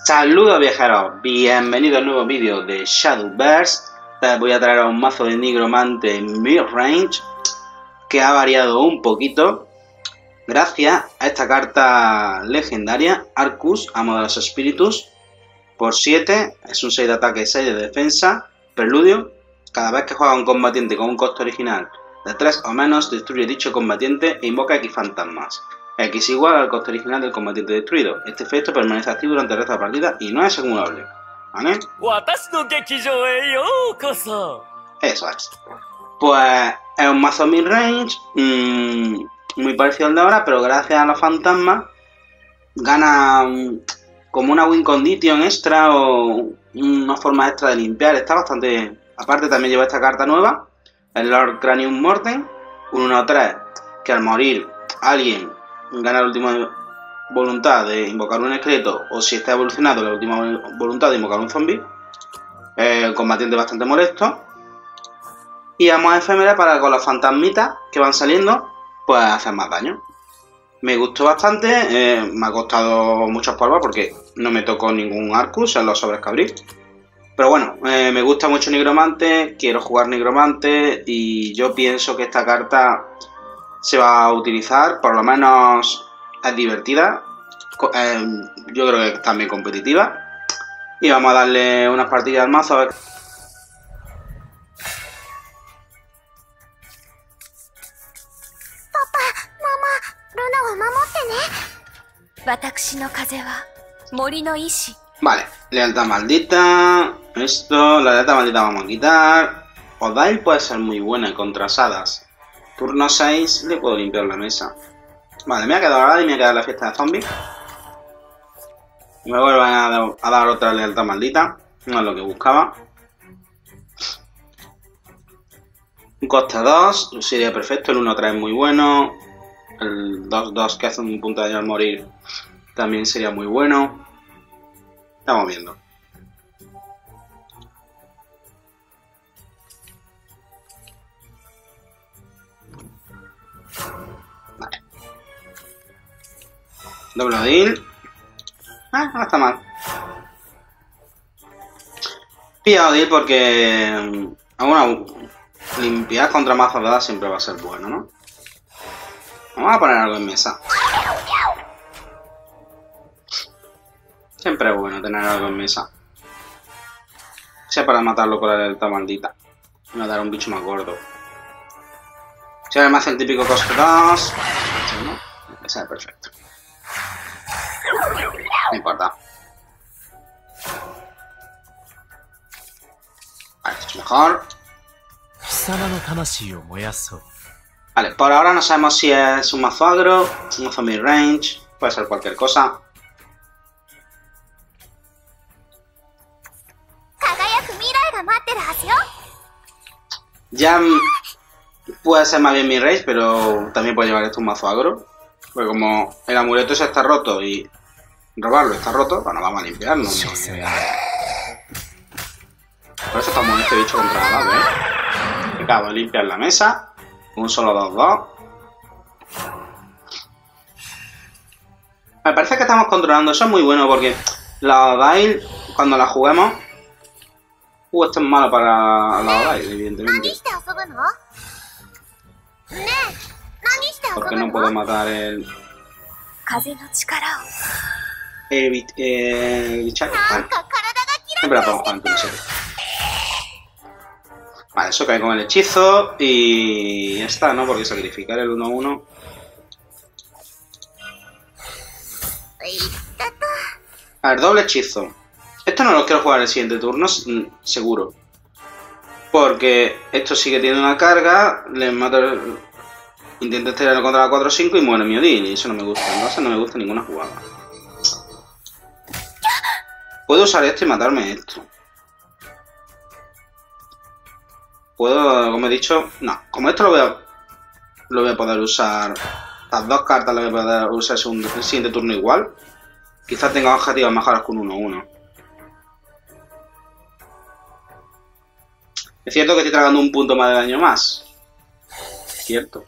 Saludos viajeros, bienvenidos al nuevo vídeo de Shadowverse. Voy a traer a un mazo de nigromante midrange que ha variado un poquito gracias a esta carta legendaria, Arcus, Amo de los Espíritus, por 7, es un 6 de ataque y 6 de defensa. Preludio: cada vez que juega un combatiente con un coste original de 3 o menos, destruye dicho combatiente e invoca X fantasmas. X igual al coste original del combatiente destruido. Este efecto permanece activo durante el resto de la partida y no es acumulable. ¿Vale? Eso es. Pues es un mazo midrange, muy parecido al de ahora, pero gracias a los fantasmas gana como una win condition extra o una forma extra de limpiar. Está bastante... Aparte también lleva esta carta nueva, el Lord Cranium Mortem, un 1-3, que al morir alguien gana la última voluntad de invocar un esqueleto, o si está evolucionado, la última voluntad de invocar un zombie. Combatiente bastante molesto. Y Amo efémera para con los fantasmitas que van saliendo, pues hacer más daño. Me gustó bastante, me ha costado muchos polvos porque no me tocó ningún Arcus en los sobres que abrí. Pero bueno, me gusta mucho Nigromante, quiero jugar Nigromante y yo pienso que esta carta se va a utilizar, por lo menos es divertida, yo creo que es también competitiva. Y vamos a darle unas partidas al mazo a ver. Papá, mamá, Luna wa mamotte ne. Watashi no kaze wa mori no ishi. Vale, lealtad maldita. Esto, la lealtad maldita vamos a quitar. Odail puede ser muy buena contra Sadas. Turno 6 le puedo limpiar la mesa. Vale, me ha quedado ahora y me ha quedado la fiesta de zombies. Me vuelven a dar otra lealtad maldita. No es lo que buscaba. Un coste 2 sería perfecto. El 1-3 es muy bueno. El 2-2 que hace un punto de daño al morir también sería muy bueno. Estamos viendo. Vale. Doble Odil. No está mal. Pilla Odil porque limpiar contra mazos de edad siempre va a ser bueno, ¿no? Vamos a poner algo en mesa. Siempre es bueno tener algo en mesa. Sea para matarlo con la lealtad maldita. Me va a dar un bicho más gordo. Si ahora me hace el típico coste 2. ¿No? Ese es perfecto. No importa. Vale, esto es mejor. Vale, por ahora no sabemos si es un mazo agro, un mazo midrange, puede ser cualquier cosa. Ya puede ser más bien midrange, pero también puede llevar esto un mazo agro. Porque como el amuleto ese está roto y robarlo está roto, bueno, vamos a limpiarlo. ¿No? Por eso estamos en este bicho controlado, ¿eh? Acabo de limpiar la mesa. Un solo 2-2. Me parece que estamos controlando. Eso es muy bueno porque la Odail, cuando la juguemos... esto es malo para la Odail, evidentemente. Porque no puedo matar el... bichaco. Vale. Siempre la podemos jugar en turno 7. Vale, eso cae con el hechizo y ya está, ¿no? Porque sacrificar el 1-1... A ver, doble hechizo. Esto no lo quiero jugar el siguiente turno, seguro. Porque esto sigue teniendo una carga, le mato el... Intento estirarlo contra la 4-5 y muere mi Odil, y eso no me gusta. Entonces no me gusta ninguna jugada. Puedo usar esto y matarme esto. Puedo, como he dicho... No, como esto lo voy a poder usar... Las dos cartas las voy a poder usar el siguiente turno igual. Quizás tenga objetivos mejores con 1-1. Es cierto que estoy tragando un punto más de daño más. Es cierto.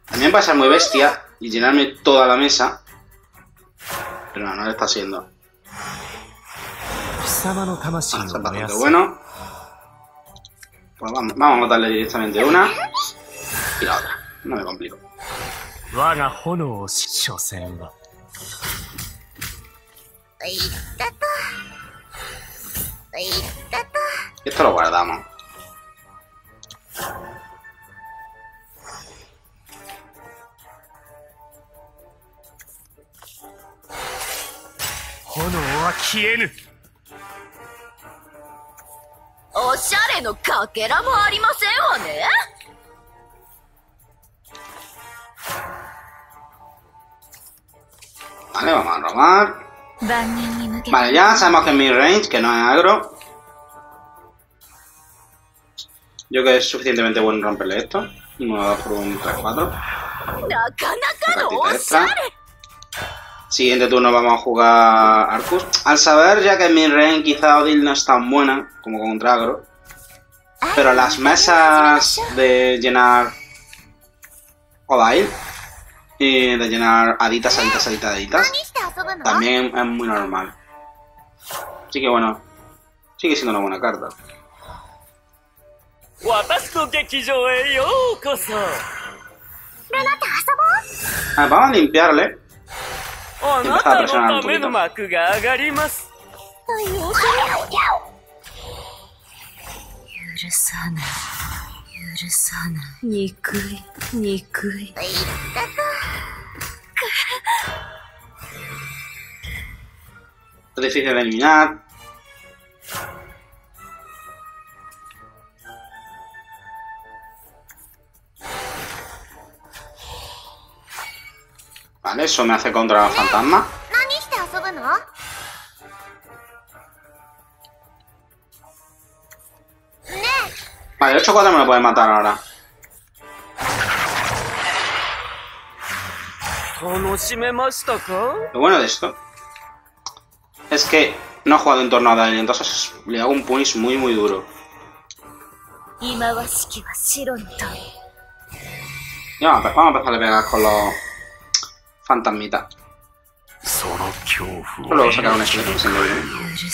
También puede ser muy bestia y llenarme toda la mesa. Pero no, no le está siendo. Está bastante bueno. Pues vamos a matarle directamente una. Y la otra. No me complico. Esto lo guardamos. Vale, vamos a robar. Vale, ya sabemos que es mid-range, que no es agro. Yo creo que es suficientemente bueno romperle esto. 1, 2 por 1, 3, 4. Siguiente turno vamos a jugar Arcus. Al saber ya que mid-range quizá Odil no es tan buena como contra agro. Pero las mesas de llenar Odile y de llenar haditas también es muy normal. Así que bueno, sigue siendo una buena carta. Vamos a limpiarle y empezar a presionar un poquito. Es difícil de eliminar. Vale, eso me hace contra el fantasma. Vale, 8-4 me lo puede matar ahora. Lo bueno de esto es que no he jugado en torno a Odile, entonces le hago un punish muy muy duro. Y vamos a empezar a pegar con los fantasmitas. Luego sacar un esqueleto que se me viene.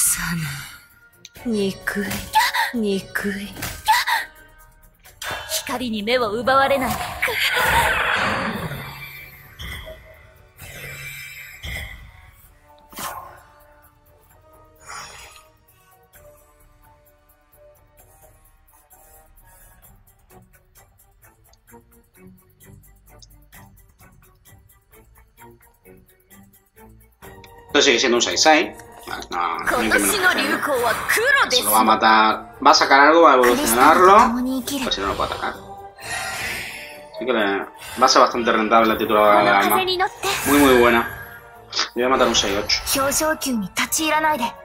Esto sigue siendo un 6-6. Se lo va a matar. Va a sacar algo, va a evolucionarlo. Pues si no lo puede atacar. Así que va a ser bastante rentable la titular de la alma. Muy muy buena. Le voy a matar un 6-8.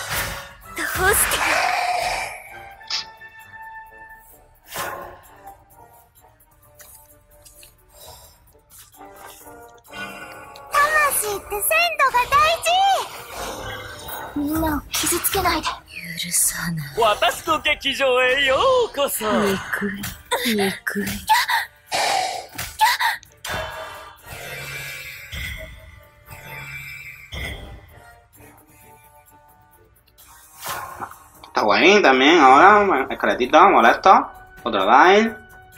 Está guay también ahora, esqueletito, molesto. Otro Odile.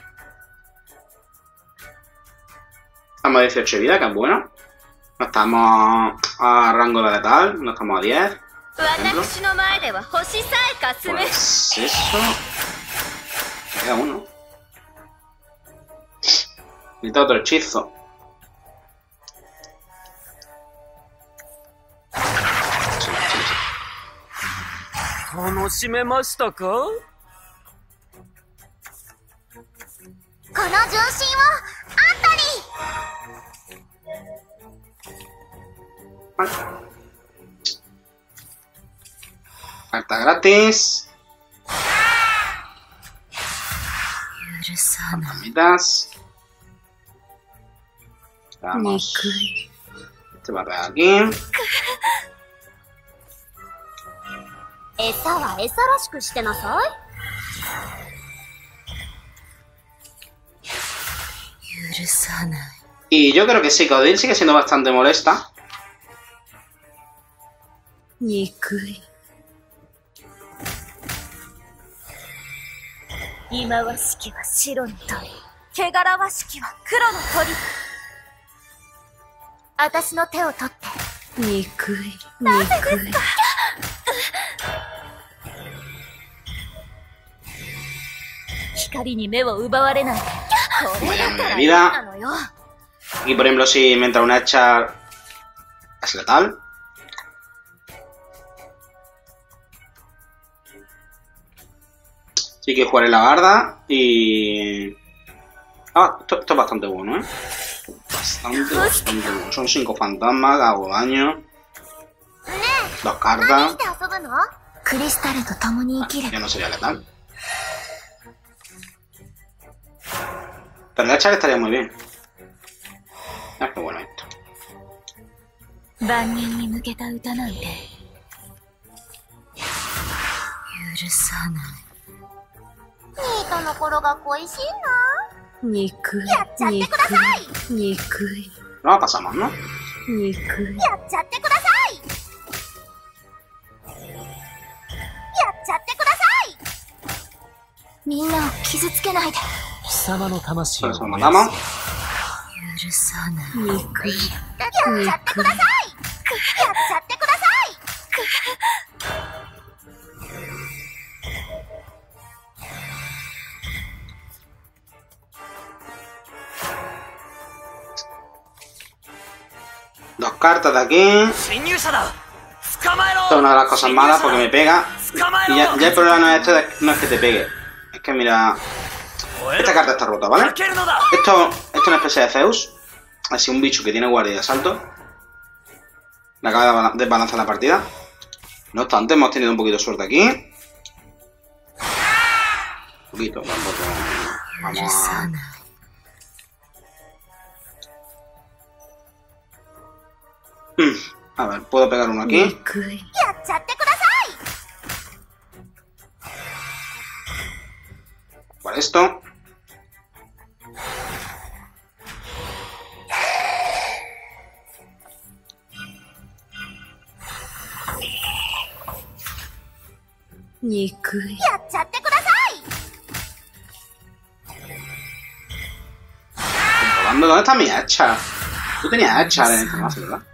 Estamos a 18 de vida, que es bueno. No estamos a rango de letal, no estamos a 10. Pues eso. Me queda uno. Necesito otro hechizo. Carta gratis. Fantasmitas. Vamos. Este va a pegar aquí. Y yo creo que sí, que Odile sigue siendo bastante molesta. 憎い。忌まわしきは白の鳥、汚らわしきは黒の鳥。私の手を取って。憎い。なぜですか？光に目を奪われない。これだから嫌なのよ。 Y por ejemplo, si me entra una hacha es letal. Sí que jugaré la barda y... Ah, esto es bastante bueno, ¿eh? Bastante bueno. Son 5 fantasmas, hago daño. 2 cartas. Ya no sería letal. Pero la hacha estaría muy bien. Ah, qué bueno esto. 万人に向けた歌なんて許さない。ニートの頃が恋しいな。憎い。やっちゃってください。憎い。 No va a pasar más, ¿no? 憎い。やっちゃってください。やっちゃってください。みんなを傷つけないで。貴様の魂を燃やす。許さない。憎い。やっちゃってください。やっちゃってください。 Dos cartas de aquí. Esto es una de las cosas malas porque me pega. Y ya el problema no es no es que te pegue. Es que mira... Esta carta está rota, ¿vale? Esto es una especie de Zeus. Así un bicho que tiene guardia y asalto. Le acaba de desbalancear la partida. No obstante, hemos tenido un poquito de suerte aquí. Un poquito, tampoco. Vamos a... A ver, puedo pegar uno aquí. Por esto. Comprobando, ¿dónde está mi hacha? Tú tenías hacha en este mazo, ¿verdad?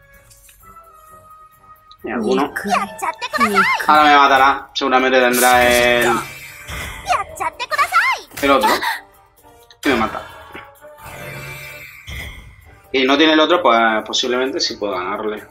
¿Hay alguno? Ahora me matará. Seguramente tendrá el otro. Y me mata. Y no tiene el otro, pues posiblemente sí puedo ganarle.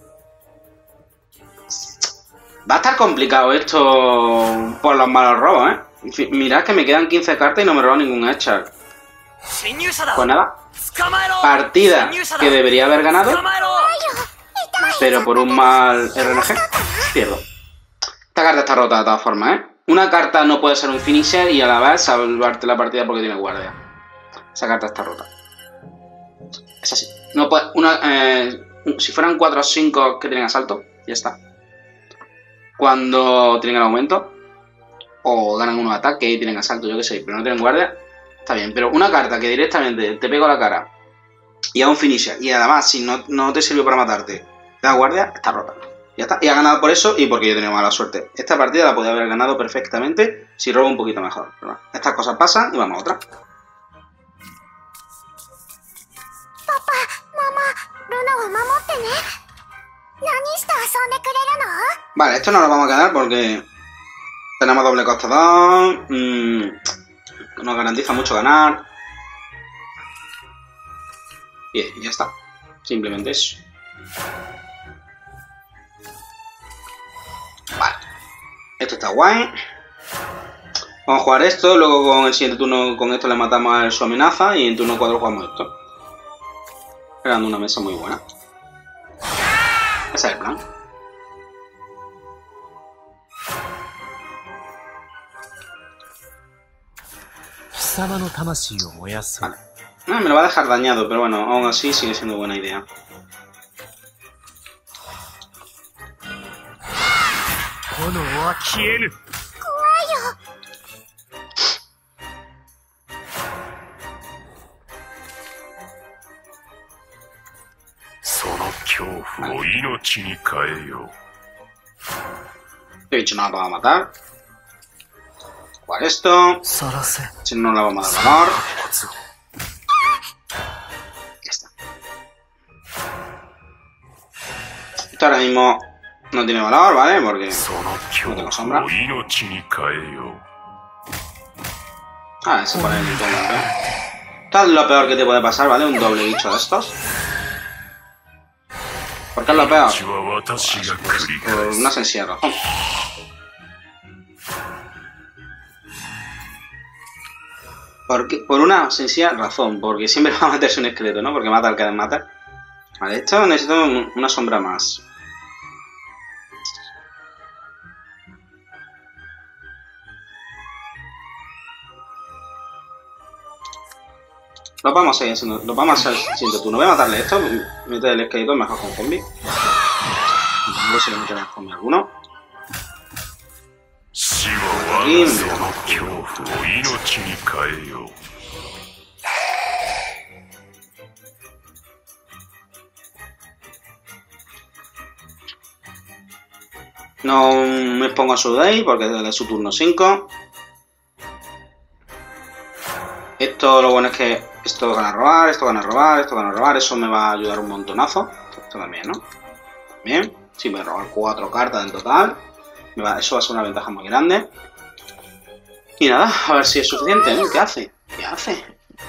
Va a estar complicado esto por los malos robos, ¿eh? En fin, mirad que me quedan 15 cartas y no me robo ningún hacha. Pues nada. Partida que debería haber ganado, pero por un mal RNG pierdo. Esta carta está rota de todas formas, ¿eh? Una carta no puede ser un finisher y a la vez salvarte la partida porque tiene guardia. Esa carta está rota. Es así. No puede, si fueran 4 o 5 que tienen asalto, ya está. Cuando tienen el aumento, o ganan unos ataques y tienen asalto, yo que sé, pero no tienen guardia, está bien. Pero una carta que directamente te pega a la cara y a un finisher, y además si no te sirvió para matarte, te da guardia, está rota. Ya está. Y ha ganado por eso y porque yo he tenido mala suerte. Esta partida la podía haber ganado perfectamente si robo un poquito mejor. Pero bueno, estas cosas pasan y vamos a otra. Papá, mamá, Luna wa mamotte ne. ¿Nani shite asonde kureru no? Vale, esto no lo vamos a quedar porque tenemos doble coste 2. Nos garantiza mucho ganar. Bien, ya está. Simplemente eso. Vale. Esto está guay. Vamos a jugar esto. Luego con el siguiente turno con esto le matamos a su amenaza. Y en turno 4 jugamos esto. Creando una mesa muy buena. Ese es el plan. Vale. Me lo va a dejar dañado, pero bueno, aún así sigue siendo buena idea. He dicho, no la vamos a matar. Jugar esto. Si no, no la vamos a dar valor. Ya está. Esto ahora mismo no tiene valor, ¿vale? Porque no tengo sombra. Ah, se pone el doble. Esto es lo peor que te puede pasar, ¿vale? Un doble bicho de estos. ¿Por qué es lo peor? Pues, por una sencilla razón. Por una sencilla razón, porque siempre va a meterse un esqueleto, ¿no? Porque mata al que le mata. Vale, esto necesito una sombra más. Lo vamos a ir haciendo, lo vamos a hacer siendo tú. No voy a matarle esto, mete el esqueleto mejor con zombie. No sé si le meteré zombie alguno. Y no me pongo a su day porque es su turno 5. Esto lo bueno es que esto gana a robar, esto gana a robar, esto gana a robar. Eso me va a ayudar un montonazo. Esto también, ¿no? Bien. Sí, me voy a robar 4 cartas en total. Eso va a ser una ventaja muy grande. Y nada, a ver si es suficiente, ¿no? ¿Qué hace? ¿Qué hace?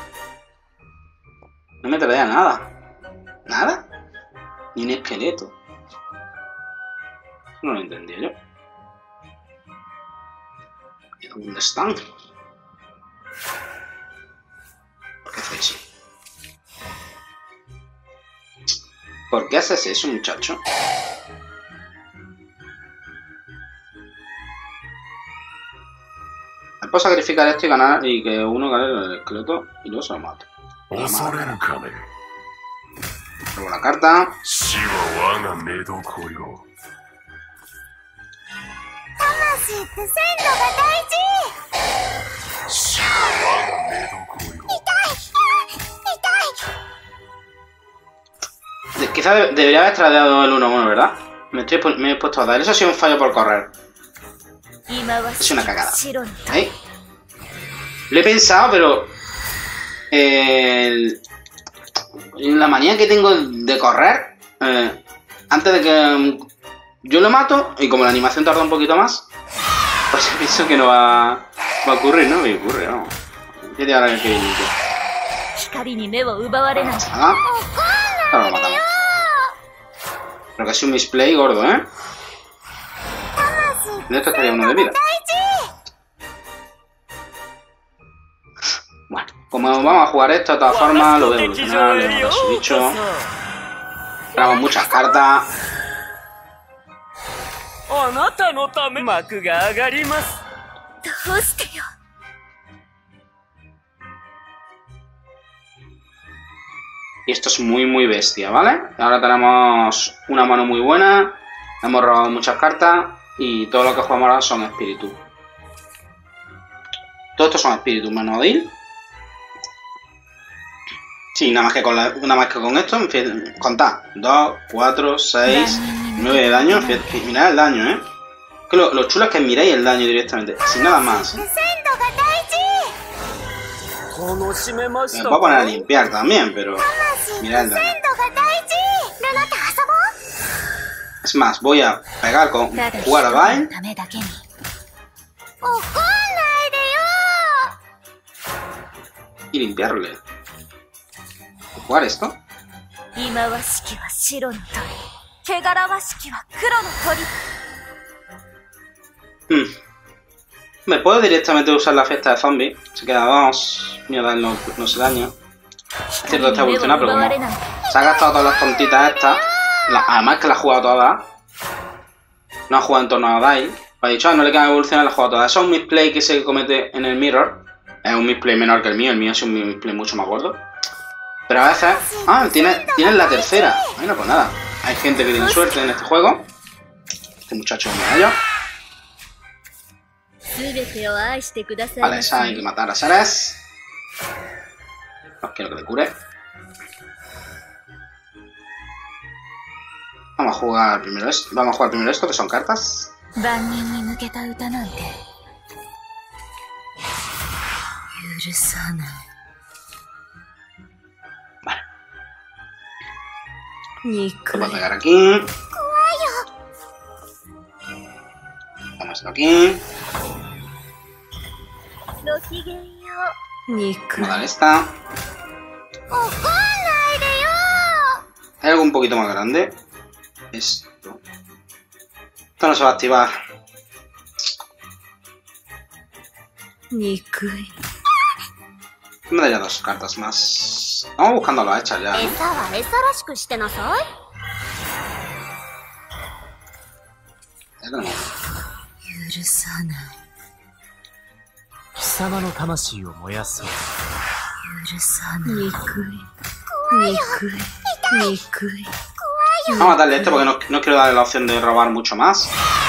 No me traía nada. ¿Nada? Ni un esqueleto. No lo entendí yo. ¿Y dónde están? ¿Por qué haces eso? ¿Por qué haces eso, muchacho? Puedo sacrificar esto y ganar y que uno gane el esqueleto y luego se lo mato. Luego la carta. Quizá debería haber tradeado el 1-1, ¿verdad? Me he puesto a dar. Eso ha sido un fallo por correr. Es una cagada. ¿Eh? Lo he pensado, pero... la manía que tengo de correr... antes de que yo lo mato, y como la animación tarda un poquito más, pues pienso que no va a ocurrir, ¿no? Me ocurre, ¿no? ¿Qué te hará que limpio? Ah, ahora lo matamos. Pero que ha sido un misplay gordo, ¿eh? De esto estaría uno de vida. Bueno, como vamos a jugar esto de todas formas, lo voy a evolucionar, le vamos a dar su bicho. Traemos muchas cartas. Y esto es muy bestia, ¿vale? Ahora tenemos una mano muy buena. Hemos robado muchas cartas. Y todo lo que jugamos ahora son espíritus. Todos estos son espíritus, menos Odil. Sí, nada más que con esto, contad. 2, 4, 6, 9 de daño. Mirad el daño, ¿eh? Que lo chulo es que miráis el daño directamente, sin nada más. Me puedo poner a limpiar también, pero mirad el daño. Es más, voy a pegar con jugar a Vine y limpiarle. ¿Jugar esto? Me puedo directamente usar la fiesta de zombie. Se queda 2. Mira, no se daño. Es cierto, está evolucionado, pero como se ha gastado todas las tontitas estas. Además que la ha jugado todas. No ha jugado en torno a Dai. Ha dicho, no le queda evolucionar, la ha jugado todas. Eso es un misplay que se comete en el mirror. Es un misplay menor que el mío es un misplay mucho más gordo. Pero a veces... Ah, tienes la tercera. Bueno, pues nada. Hay gente que tiene suerte en este juego. Este muchacho es un medallo. Vale, esa hay que matar a Ceres. No quiero que le cure. jugar primero esto. Vamos a jugar primero esto, que son cartas. Vale. Lo voy a pegar aquí. Vamos esto aquí. Vamos a dar esta. Hay algo un poquito más grande. Esto. Esto no se va a activar. Me daría 2 cartas más. Vamos buscando las hechas ya, ¿no? Ya tenemos. Vamos a darle este porque no quiero darle la opción de robar mucho más.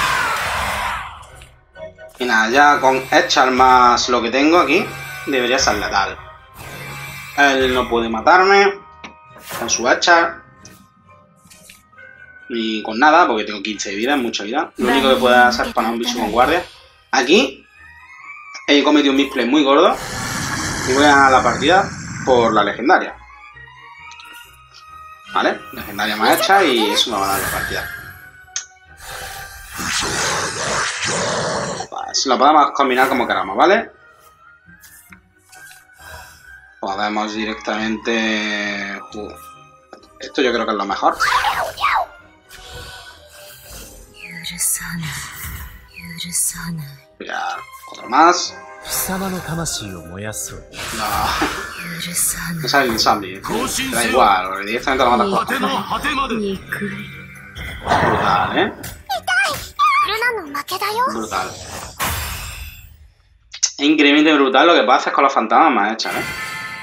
Y nada, ya con Echar más lo que tengo aquí, debería ser letal. Él no puede matarme con su Echar. Ni con nada, porque tengo 15 de vida, mucha vida. Lo único que puede hacer es poner un bicho con guardia. Aquí he cometido un misplay muy gordo. Y voy a ganar la partida por la legendaria. ¿Vale? Legendaria más hecha y eso me va a dar la partida. Vale, si lo podemos combinar como queramos, ¿vale? Podemos directamente... Esto yo creo que es lo mejor. Ya, otro más. No. No sale el zombie. Da igual, directamente lo matas por la brutal, ¿eh? Brutal. Es increíblemente brutal lo que puede hacer con los fantasmas más hechas, ¿eh?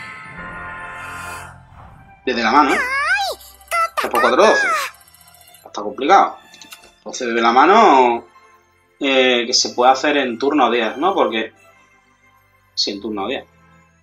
Desde la mano, ¿eh? Por 4-12. Está complicado. Entonces, desde la mano... que se puede hacer en turno 10, ¿no? Porque... Sí, en turno 10.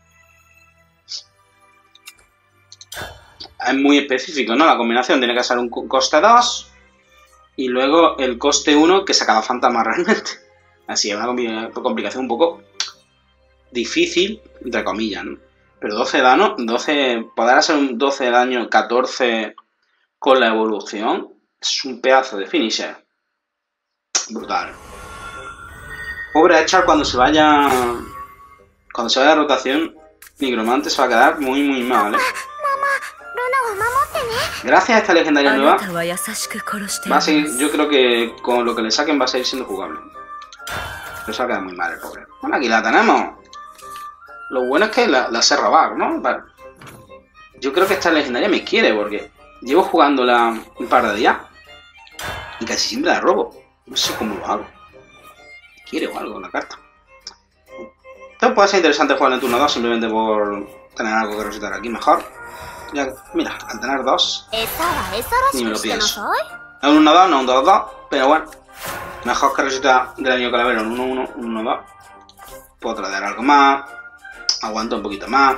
Es muy específico, ¿no? La combinación tiene que ser un coste 2 y luego el coste 1 que saca la fantasma realmente. Así, es una complicación un poco difícil, entre comillas, ¿no? Pero 12 daño, 12... Poder hacer un 12 de daño, 14 con la evolución, es un pedazo de finisher. Brutal. Pobre Echar cuando se vaya... Cuando se vaya de rotación, Nigromante se va a quedar muy muy mal, ¿eh? Gracias a esta legendaria nueva, va a seguir, yo creo que con lo que le saquen va a seguir siendo jugable. Pero se va a quedar muy mal el pobre. Bueno, aquí la tenemos. Lo bueno es que la sé robar, ¿no? Vale. Yo creo que esta legendaria me quiere porque llevo jugándola un par de días y casi siempre la robo. No sé cómo lo hago. Quiere o algo la carta. Esto puede ser interesante jugar en turno 2 simplemente por tener algo que resucitar aquí mejor. Ya, mira, al tener 2, ni me lo pienso. Es un 1-2, no un 2-2, pero bueno. Mejor que resucitar del año calavero en 1-1, un 1-2. Puedo traer algo más. Aguanto un poquito más.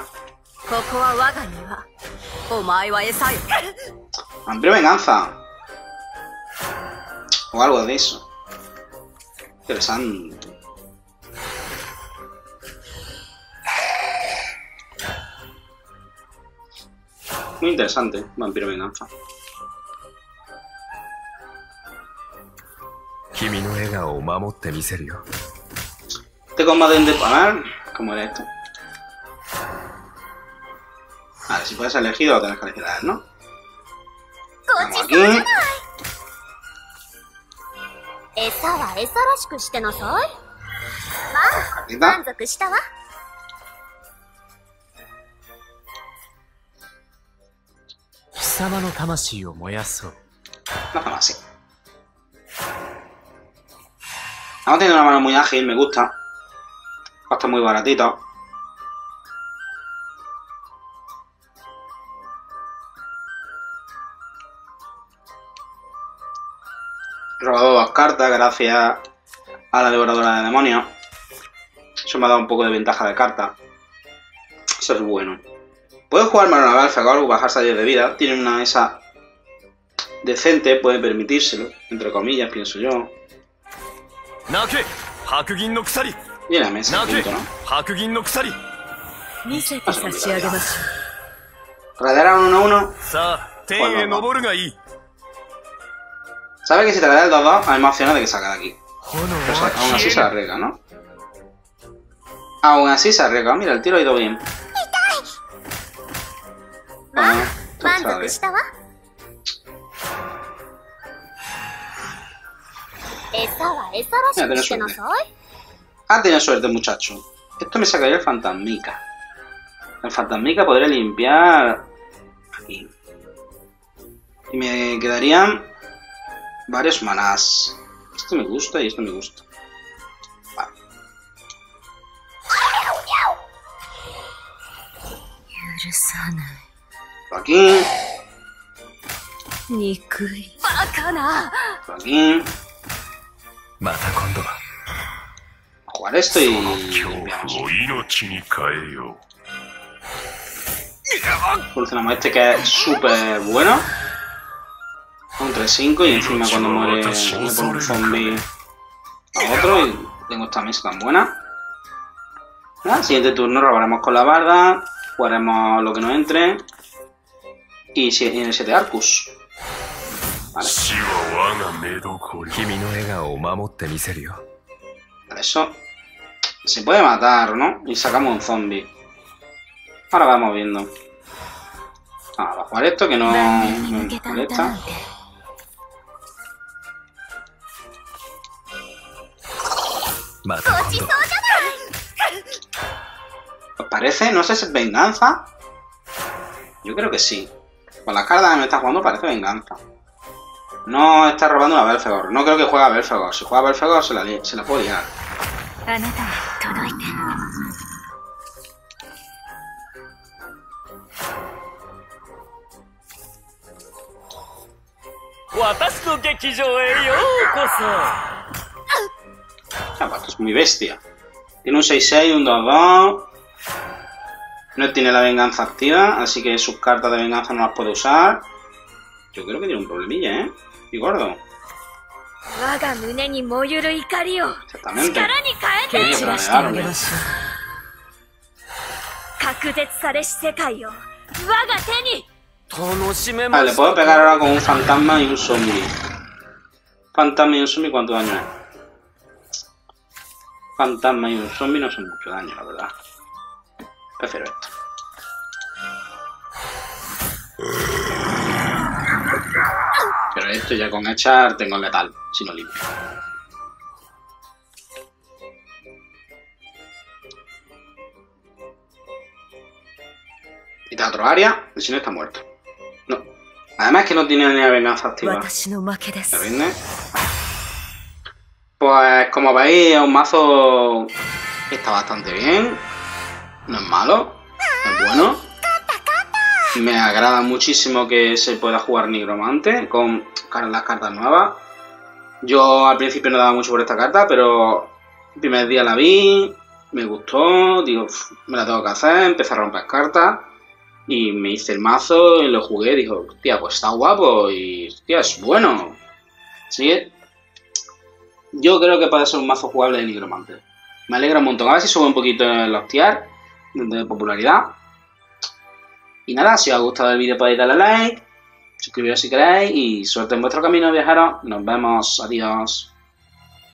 Vampiro venganza. O algo de eso. Interesante. Muy interesante, vampiro venganza. Este combate de poner, ¿cómo era esto? Vale, si puedes elegir lo tenés que elegir a él, ¿no? Vamos aquí. Cartita. No hacemos así. Estamos teniendo una mano muy ágil, me gusta. Costa muy baratito. He robado 2 cartas gracias a la devoradora de demonios. Eso me ha dado un poco de ventaja de carta. Eso es bueno. Puedo jugar Marona Balfegor o bajarse a 10 de vida. Tiene una esa decente puede permitírselo, entre comillas, pienso yo. Y en la mesa, punto, ¿no? Radear a 1-1. Sabe que si te la da el 2-2 hay más opciones de que salga de aquí. Pero aún así se arriesga, ¿no? Aún así se arriesga. Mira, el tiro ha ido bien. Bueno, mira, tiene suerte. Ah, tiene suerte, muchacho. Esto me sacaría el fantasmica. El fantasmica podría limpiar aquí. Y me quedarían varios manás. Esto me gusta y esto me gusta. Vale. Por aquí. Por aquí. A jugar esto y limpiamos. Evolucionamos este que es súper bueno. Un 3-5 y encima cuando muere le pongo un zombie a otro y tengo esta mesa tan buena. Siguiente turno robaremos con la barda, jugaremos lo que nos entre y en el 7 Arcus. Vale. Eso se puede matar, ¿no? Y sacamos un zombie. Ahora vamos viendo. Va a jugar esto que no me molesta. ¿Os parece? No sé si es venganza. Yo creo que sí. Con las cartas que me está jugando parece venganza. No está robando una Belfegor. No creo que juegue a Belfegor. Si juega a Belfegor se la puedo liar. Esto es muy bestia. Tiene un 6-6, un 2-2. No tiene la venganza activa, así que sus cartas de venganza no las puede usar. Yo creo que tiene un problemilla, ¿eh? Y gordo. Exactamente. Qué planearon, ¿eh? Vale, le puedo pegar ahora con un fantasma y un zombie. Fantasma y un zombie, ¿cuánto daño es? Fantasma y un zombie no son mucho daño, la verdad. Prefiero esto. Pero esto ya con echar tengo el letal, si no limpio. Quita otro área, y si no está muerto. No. Además que no tiene ni la venganza activa. ¿Se rinde? Pues como veis es un mazo que está bastante bien. No es malo, es bueno. Me agrada muchísimo que se pueda jugar Nigromante con las cartas nuevas. Yo al principio no daba mucho por esta carta, pero el primer día la vi, me gustó, digo, me la tengo que hacer, empecé a romper cartas y me hice el mazo y lo jugué, digo, hostia, pues está guapo y hostia, es bueno. ¿Sí? Yo creo que puede ser un mazo jugable de Nigromante. Me alegra un montón. A ver si sube un poquito en los tier de popularidad. Y nada, si os ha gustado el vídeo podéis darle like, suscribiros si queréis y suerte en vuestro camino, viajeros. Nos vemos, adiós.